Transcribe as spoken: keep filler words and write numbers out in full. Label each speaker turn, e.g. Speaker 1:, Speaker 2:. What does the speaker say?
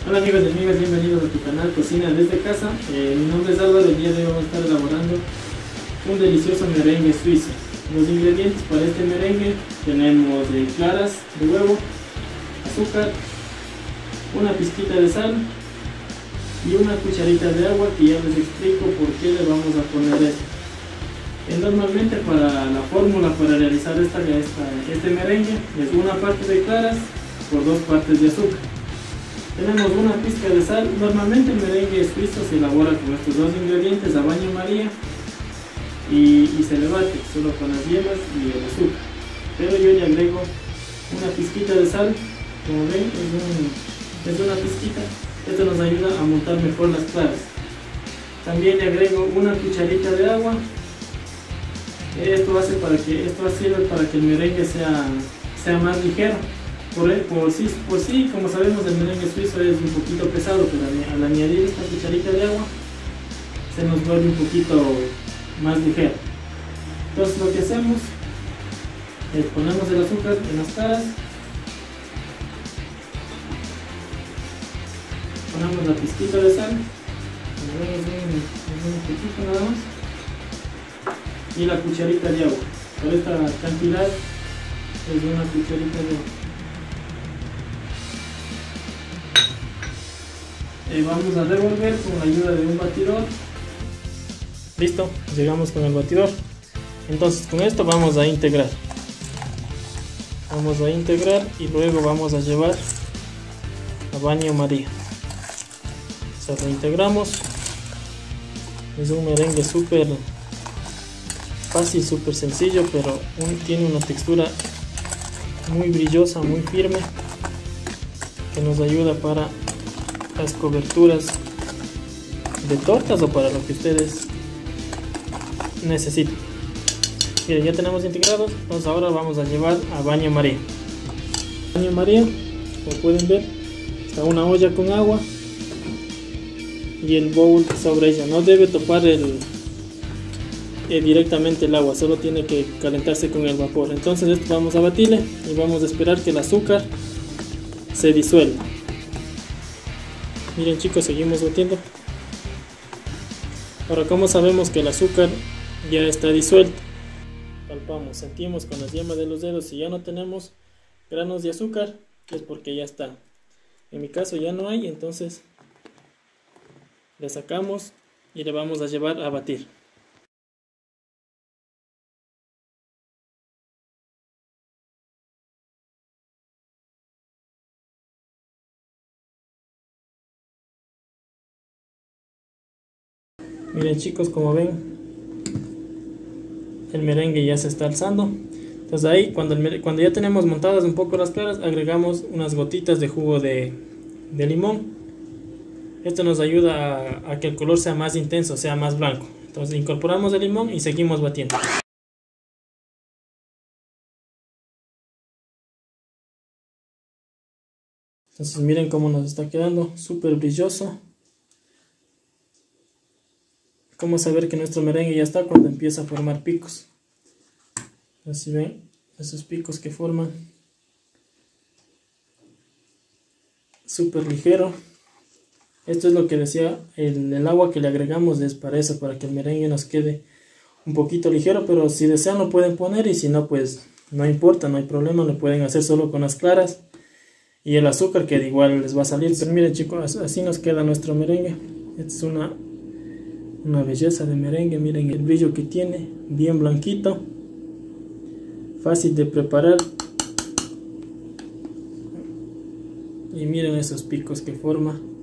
Speaker 1: Hola amigos y amigas, bienvenidos a tu canal Cocina desde Casa. Eh, mi nombre es Álvaro. El día de hoy vamos a estar elaborando un delicioso merengue suizo. Los ingredientes para este merengue tenemos de claras de huevo, azúcar, una pizquita de sal y una cucharita de agua, que ya les explico por qué le vamos a poner esto. Eh, normalmente para la fórmula para realizar esta, esta, este merengue es una parte de claras por dos partes de azúcar. Tenemos una pizca de sal. Normalmente el merengue suizo se elabora con estos dos ingredientes a baño María y, y se le bate solo con las yemas y el azúcar, pero yo le agrego una pizquita de sal. Como ven, es, un, es una pizquita. Esto nos ayuda a montar mejor las claras. También le agrego una cucharita de agua. Esto hace para que esto sirve para que el merengue sea, sea más ligero. Por, por, sí, por sí, como sabemos, el merengue suizo es un poquito pesado, pero al añadir esta cucharita de agua se nos vuelve un poquito más ligero. Entonces lo que hacemos es ponemos el azúcar en las claras, ponemos la pizquita de sal, ponemos un, un poquito nada más, y la cucharita de agua. Por esta cantidad es una cucharita de agua. Eh, vamos a revolver con la ayuda de un batidor. Listo, llegamos con el batidor. Entonces con esto vamos a integrar. Vamos a integrar y luego vamos a llevar a baño María. O sea, lo integramos. Es un merengue súper fácil, súper sencillo, pero un, tiene una textura muy brillosa, muy firme, que nos ayuda para las coberturas de tortas o para lo que ustedes necesiten. Miren, ya tenemos integrados. Entonces ahora vamos a llevar a baño María. Baño María, como pueden ver, está una olla con agua y el bowl sobre ella. No debe topar el, el directamente el agua, solo tiene que calentarse con el vapor. Entonces esto vamos a batirle y vamos a esperar que el azúcar se disuelva. Miren chicos, seguimos batiendo. Ahora, ¿cómo sabemos que el azúcar ya está disuelto? Palpamos, sentimos con las yemas de los dedos. Si ya no tenemos granos de azúcar, es porque ya está. En mi caso ya no hay, entonces le sacamos y le vamos a llevar a batir. Miren chicos, como ven, el merengue ya se está alzando. Entonces ahí, cuando, el, cuando ya tenemos montadas un poco las claras, agregamos unas gotitas de jugo de, de limón. Esto nos ayuda a, a que el color sea más intenso, sea más blanco. Entonces incorporamos el limón y seguimos batiendo. Entonces miren cómo nos está quedando, súper brilloso. Cómo saber que nuestro merengue ya está cuando empieza a formar picos. Así ven esos picos que forman. Súper ligero. Esto es lo que decía, el, el agua que le agregamos es para eso, para que el merengue nos quede un poquito ligero, pero si desean lo pueden poner y si no pues no importa, no hay problema, lo pueden hacer solo con las claras y el azúcar, que de igual les va a salir. Pero miren chicos, así nos queda nuestro merengue. Esta es una Una belleza de merengue. Miren el brillo que tiene, bien blanquito, fácil de preparar. Y miren esos picos que forma.